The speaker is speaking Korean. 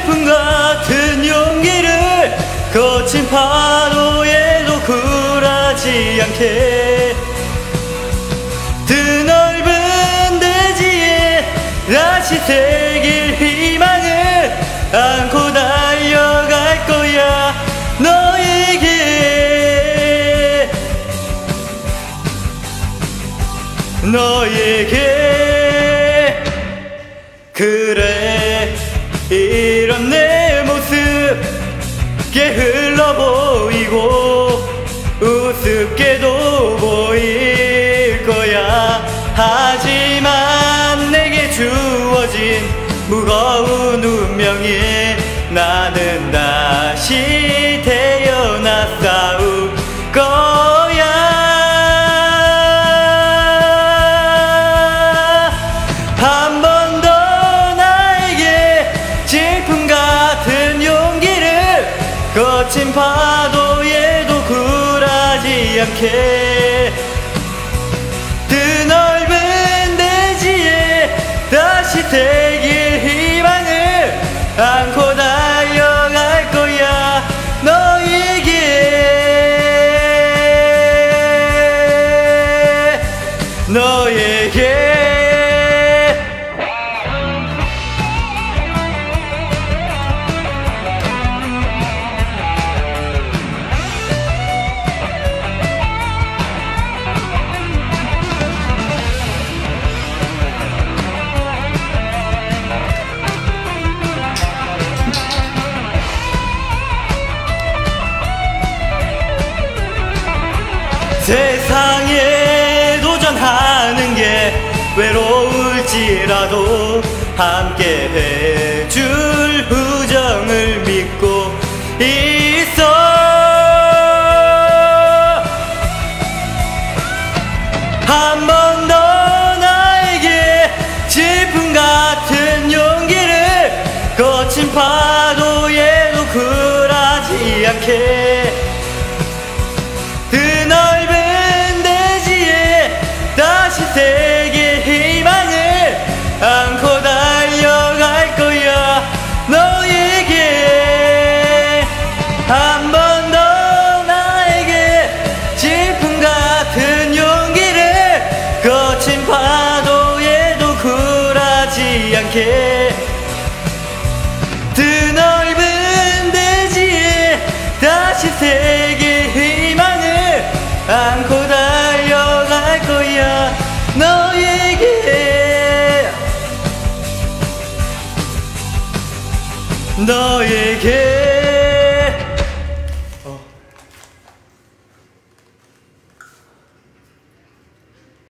질풍 같은 용기를 거친 파도에도 굴하지 않게 드넓은 대지에 다시 새길 희망을 안고 달려갈 거야. 너에게 그래 이런 내 모습 게을러 보이고 우습게도 보일 거야. 하지만 내게 주어진 무거운 운명에 나는 다시 태어나 싸울 거야. 한 번 더 나에게 질풍 같은 용기를 거친 파도에도 굴하지 않게 드넓은 대지에 다시 새길 희망을 안고 달려갈 거야. 너에게 세상에 도전하는 게 외로울지라도 함께 해줄 우정을 믿고 있어. 한 번 더 나에게 질풍 같은 용기를 거친 파도에도 굴하지 않게 드넓은 대지에 다시 새길 희망을 안고 달려갈 거야. 너에게 한 번 더 나에게 질풍 같은 용기를 거친 파도에도 굴하지 않게 드넓은 대지에 다시 새길 희망을 안고 달려갈 거야. 너에게